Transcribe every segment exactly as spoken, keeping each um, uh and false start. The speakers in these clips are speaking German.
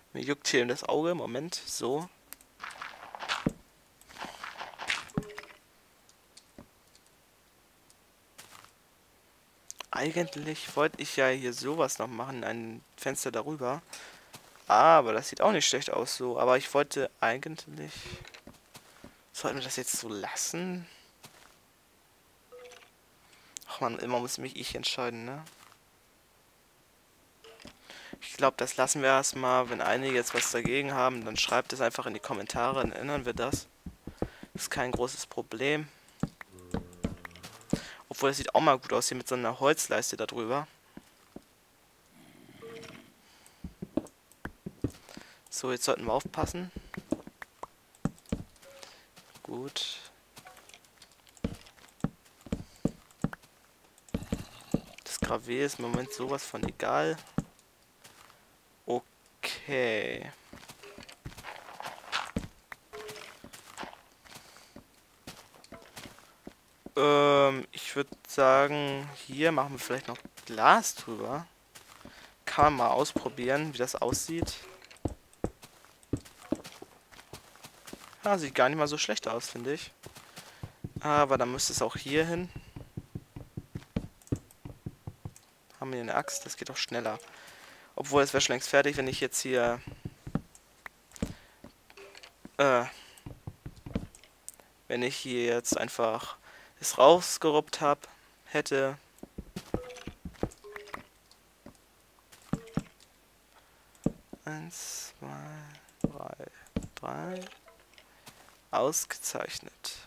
Mir juckt hier das Auge. Moment, so. Eigentlich wollte ich ja hier sowas noch machen, ein Fenster darüber. Aber das sieht auch nicht schlecht aus so. Aber ich wollte eigentlich... Sollten wir das jetzt so lassen? Ach man, immer muss mich ich entscheiden, ne? Ich glaube, das lassen wir erstmal. Wenn einige jetzt was dagegen haben, dann schreibt es einfach in die Kommentare, dann ändern wir das. Das ist kein großes Problem. Obwohl, das sieht auch mal gut aus hier mit so einer Holzleiste da drüber. So, jetzt sollten wir aufpassen. Gut. Das Gravier ist im Moment sowas von egal. Okay. Ähm, ich würde sagen, hier machen wir vielleicht noch Glas drüber. Kann man mal ausprobieren, wie das aussieht. Ja, sieht gar nicht mal so schlecht aus, finde ich. Aber dann müsste es auch hier hin. Haben wir eine Axt, das geht auch schneller. Obwohl, es wäre schon längst fertig, wenn ich jetzt hier... Äh... Wenn ich hier jetzt einfach es rausgeruppt habe, hätte... Eins, zwei, drei, drei... Ausgezeichnet.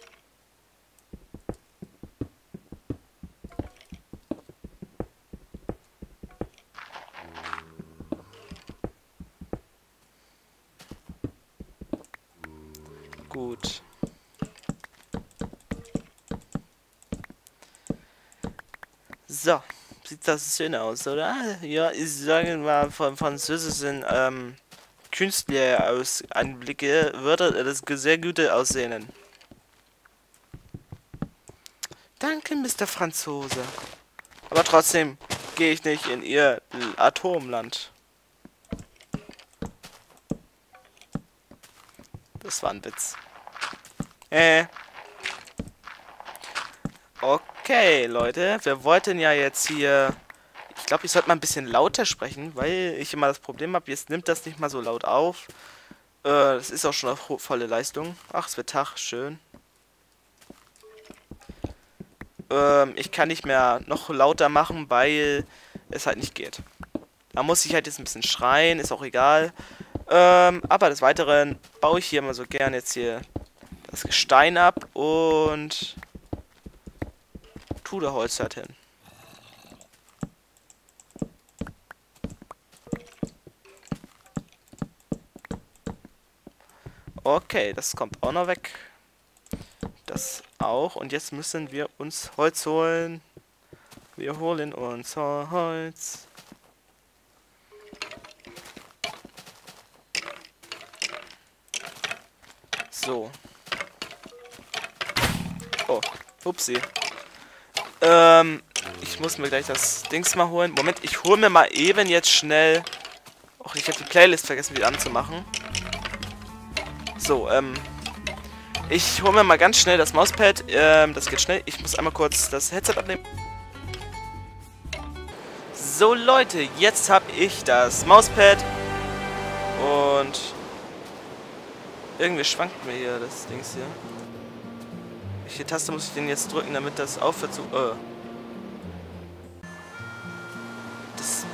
Gut. So, sieht das schön aus, oder? Ja, ich sage mal, von französischen ähm, Künstler aus Anblicke würde das sehr gut aussehen. Danke, Mister Franzose. Aber trotzdem gehe ich nicht in ihr Atomland. Das war ein Witz. Äh. Okay, Leute. Wir wollten ja jetzt hier... Ich glaube, ich sollte mal ein bisschen lauter sprechen, weil ich immer das Problem habe, jetzt nimmt das nicht mal so laut auf. Äh, das ist auch schon auf volle Leistung. Ach, es wird Tag. Schön. Ähm, ich kann nicht mehr noch lauter machen, weil es halt nicht geht. Da muss ich halt jetzt ein bisschen schreien, ist auch egal. Ähm, aber des Weiteren baue ich hier immer so gern jetzt hier das Gestein ab und tue da Holz halt hin. Okay, das kommt auch noch weg. Das auch. Und jetzt müssen wir uns Holz holen. Wir holen uns Holz. So. Oh, upsie. Ähm, ich muss mir gleich das Dings mal holen. Moment, ich hole mir mal eben jetzt schnell... Och, ich habe die Playlist vergessen wieder anzumachen. So, ähm... Ich hole mir mal ganz schnell das Mauspad. Ähm, das geht schnell. Ich muss einmal kurz das Headset abnehmen. So, Leute, jetzt habe ich das Mauspad. Und... Irgendwie schwankt mir hier das Dings hier. Welche Taste muss ich denn jetzt drücken, damit das aufhört zu... Äh. Das...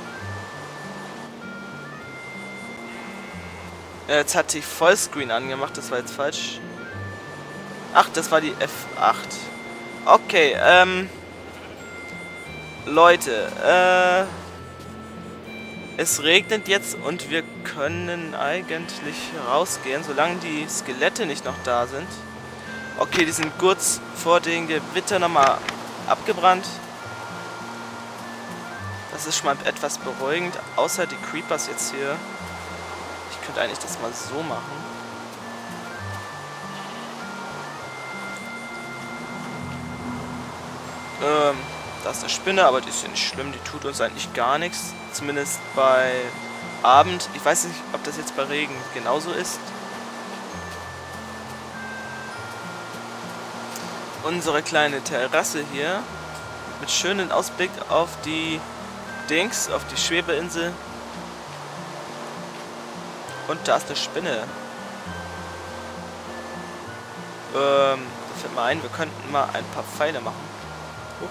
Äh, jetzt hatte ich Vollscreen angemacht, das war jetzt falsch. Ach, das war die F acht. Okay, ähm... Leute, äh... Es regnet jetzt und wir können eigentlich rausgehen, solange die Skelette nicht noch da sind. Okay, die sind kurz vor dem Gewitter nochmal abgebrannt. Das ist schon mal etwas beruhigend, außer die Creepers jetzt hier. Ich könnte eigentlich das mal so machen. Ähm, da ist eine Spinne, aber die ist ja nicht schlimm, die tut uns eigentlich gar nichts. Zumindest bei Abend. Ich weiß nicht, ob das jetzt bei Regen genauso ist. Unsere kleine Terrasse hier mit schönem Ausblick auf die Dings, auf die Schwebeinsel. Und da ist eine Spinne. Ähm, da fällt mir ein, wir könnten mal ein paar Pfeile machen. Huch.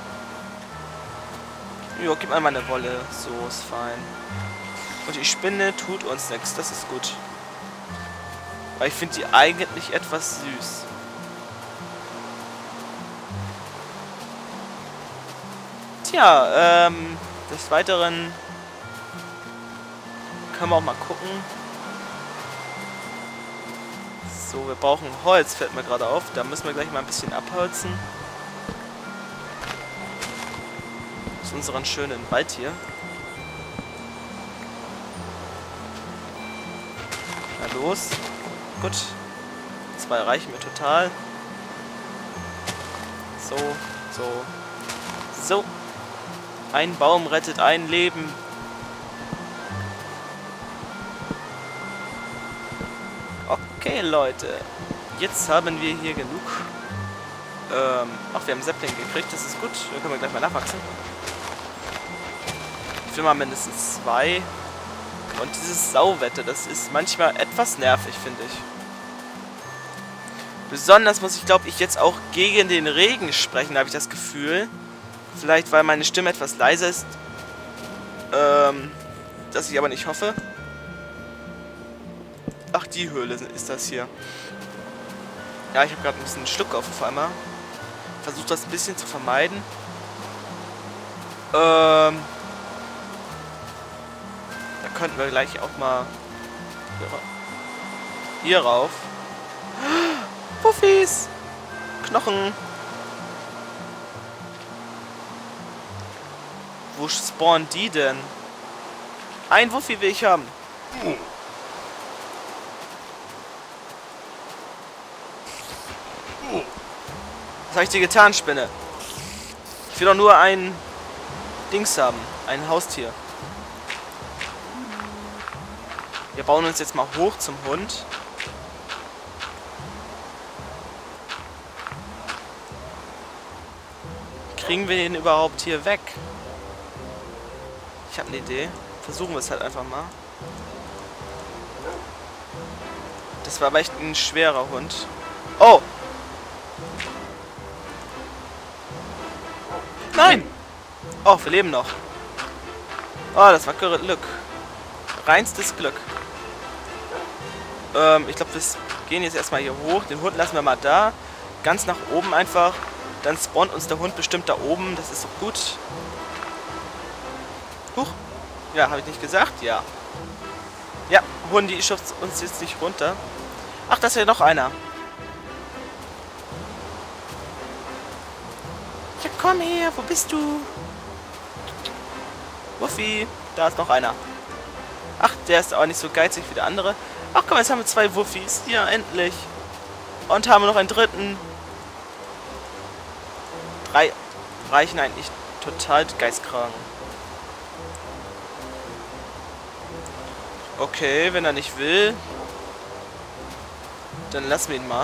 Jo, gib mal meine Wolle. So, ist fein. Und die Spinne tut uns nichts, das ist gut. Weil ich finde die eigentlich etwas süß. Tja, ähm, des Weiteren können wir auch mal gucken. So, wir brauchen Holz, fällt mir gerade auf. Da müssen wir gleich mal ein bisschen abholzen. Aus unserem schönen Wald hier. Na los. Gut. Zwei reichen mir total. So, so, so. Ein Baum rettet ein Leben. Okay, Leute. Jetzt haben wir hier genug. Ähm, ach, wir haben Sapling gekriegt, das ist gut. Da können wir gleich mal nachwachsen. Ich will mal mindestens zwei. Und dieses Sauwetter, das ist manchmal etwas nervig, finde ich. Besonders muss ich, glaube ich, jetzt auch gegen den Regen sprechen, habe ich das Gefühl. Vielleicht, weil meine Stimme etwas leiser ist. Ähm, das ich aber nicht hoffe. Ach, die Höhle ist das hier. Ja, ich habe gerade ein bisschen Schluck auf einmal. Versucht das ein bisschen zu vermeiden. Ähm, da könnten wir gleich auch mal hier, ra hier rauf. Puffis! Knochen! Wo spawnen die denn? Ein Wuffi will ich haben. Was habe ich dir getan, Spinne? Ich will doch nur ein Dings haben. Ein Haustier. Wir bauen uns jetzt mal hoch zum Hund. Kriegen wir den überhaupt hier weg? Ich habe eine Idee. Versuchen wir es halt einfach mal. Das war aber echt ein schwerer Hund. Oh! Nein! Oh, wir leben noch. Oh, das war Glück. Reinstes Glück. Ähm, ich glaube, wir gehen jetzt erstmal hier hoch. Den Hund lassen wir mal da. Ganz nach oben einfach. Dann spawnt uns der Hund bestimmt da oben. Das ist doch gut. Huch. Ja, habe ich nicht gesagt? Ja. Ja, Hundi schubst uns jetzt nicht runter. Ach, da ist ja noch einer. Ja, komm her. Wo bist du? Wuffi. Da ist noch einer. Ach, der ist auch nicht so geizig wie der andere. Ach komm, jetzt haben wir zwei Wuffis. Ja, endlich. Und haben wir noch einen dritten. Drei reichen eigentlich total geistkrank. Okay, wenn er nicht will, dann lassen wir ihn mal.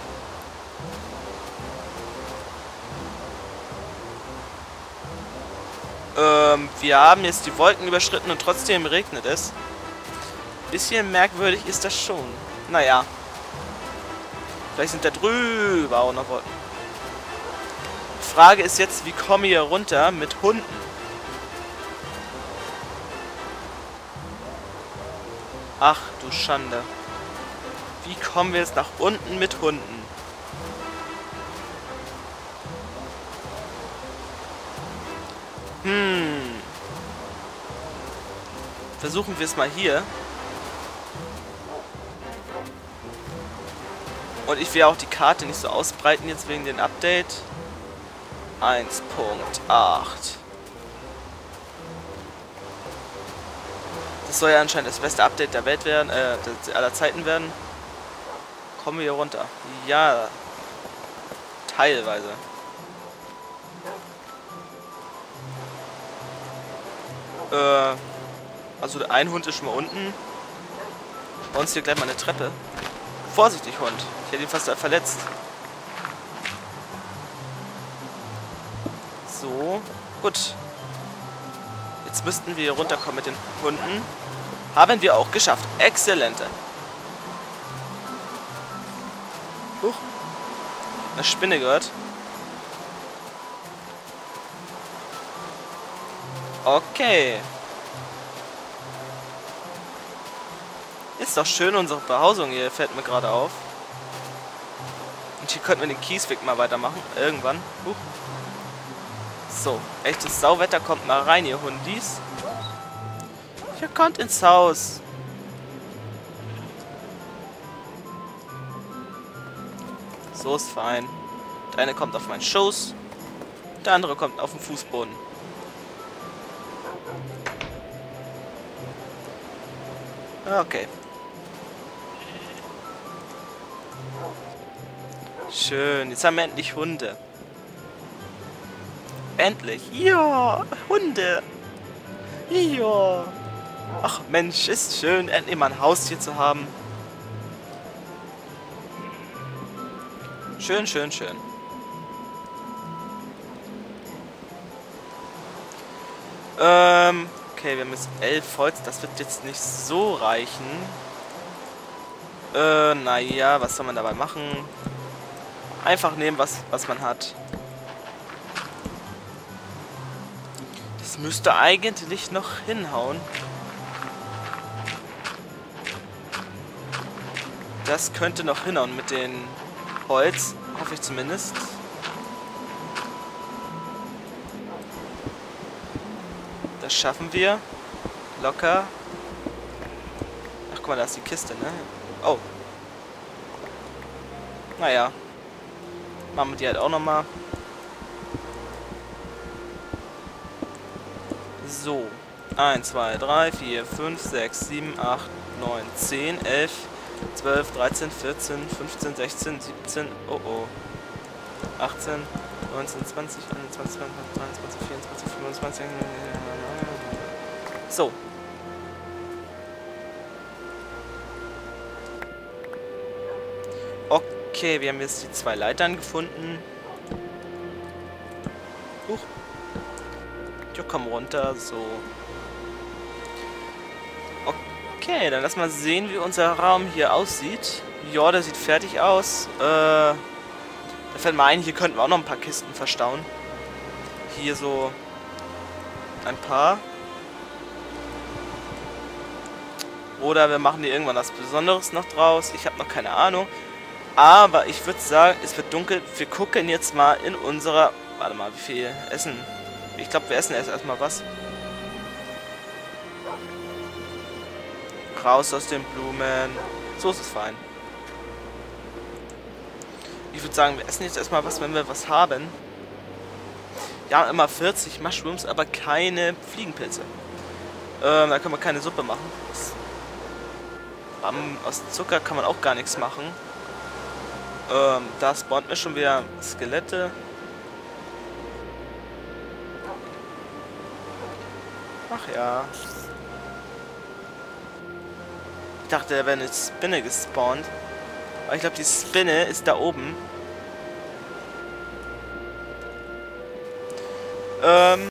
Ähm, wir haben jetzt die Wolken überschritten und trotzdem regnet es. Bisschen merkwürdig ist das schon. Naja. Vielleicht sind da drüber auch noch Wolken. Die Frage ist jetzt, wie kommen wir hier runter mit Hunden? Ach du Schande. Wie kommen wir jetzt nach unten mit Hunden? Hm. Versuchen wir es mal hier. Und ich will auch die Karte nicht so ausbreiten jetzt wegen dem Update. eins Punkt acht. Das soll ja anscheinend das beste Update der Welt werden, äh, aller Zeiten werden. Kommen wir hier runter? Ja. Teilweise. Äh. Also ein Hund ist schon mal unten. Bei uns hier gleich mal eine Treppe. Vorsichtig, Hund. Ich hätte ihn fast verletzt. So, gut. Jetzt müssten wir hier runterkommen mit den Hunden. Haben wir auch geschafft. Exzellente. Huch. Eine Spinne gehört. Okay. Ist doch schön, unsere Behausung hier, fällt mir gerade auf. Und hier könnten wir den Kiesweg mal weitermachen. Irgendwann. Huch. So, echtes Sauwetter, kommt mal rein, ihr Hundis. Ihr kommt ins Haus. So ist fein. Der eine kommt auf meinen Schoß. Der andere kommt auf den Fußboden. Okay. Schön, jetzt haben wir endlich Hunde. Endlich. Ja, Hunde. Ja. Ach Mensch, ist schön, endlich mal ein Haustier zu haben. Schön, schön, schön. Ähm, okay, wir haben jetzt elf Holz. Das wird jetzt nicht so reichen. Äh, naja, was soll man dabei machen? Einfach nehmen, was, was man hat. Das müsste eigentlich noch hinhauen. Das könnte noch hinhauen mit den Holz. Hoffe ich zumindest. Das schaffen wir. Locker. Ach, guck mal, da ist die Kiste, ne? Oh. Naja. Machen wir die halt auch nochmal. So. eins, zwei, drei, vier, fünf, sechs, sieben, acht, neun, zehn, elf, zwölf, dreizehn, vierzehn, fünfzehn, sechzehn, siebzehn, oh oh. achtzehn, neunzehn, zwanzig, einundzwanzig, zweiundzwanzig, dreiundzwanzig, vierundzwanzig, fünfundzwanzig. So. Okay, wir haben jetzt die zwei Leitern gefunden. Huch. Ja, komm runter, so. Okay, dann lass mal sehen, wie unser Raum hier aussieht. Ja, der sieht fertig aus. Äh, da fällt mir ein, hier könnten wir auch noch ein paar Kisten verstauen. Hier so ein paar. Oder wir machen hier irgendwann was Besonderes noch draus. Ich habe noch keine Ahnung. Aber ich würde sagen, es wird dunkel. Wir gucken jetzt mal in unserer... Warte mal, wie viel Essen? Ich glaube, wir essen erst erstmal was. Raus aus den Blumen. So ist es fein. Ich würde sagen, wir essen jetzt erstmal was, wenn wir was haben. Ja, immer vierzig Mushrooms, aber keine Fliegenpilze. Ähm, da können wir keine Suppe machen. Um, aus Zucker kann man auch gar nichts machen. Ähm, da spawnt mir schon wieder Skelette. Ach ja. Ich dachte, da wäre eine Spinne gespawnt. Aber ich glaube, die Spinne ist da oben. Ähm...